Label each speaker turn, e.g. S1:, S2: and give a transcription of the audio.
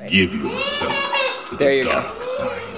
S1: Give yourself to
S2: There
S1: the
S2: you go.
S1: dark side.